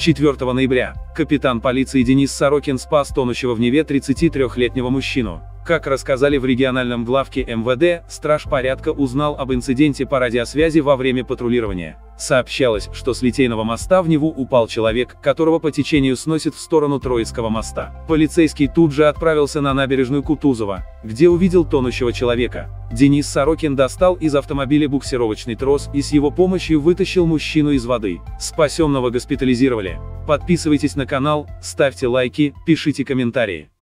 4 ноября капитан полиции Денис Сорокин спас тонущего в Неве 33-летнего мужчину. Как рассказали в региональном главке МВД, страж порядка узнал об инциденте по радиосвязи во время патрулирования. Сообщалось, что с Литейного моста в Неву упал человек, которого по течению сносит в сторону Троицкого моста. Полицейский тут же отправился на набережную Кутузова, где увидел тонущего человека. Денис Сорокин достал из автомобиля буксировочный трос и с его помощью вытащил мужчину из воды. Спасенного госпитализировали. Подписывайтесь на канал, ставьте лайки, пишите комментарии.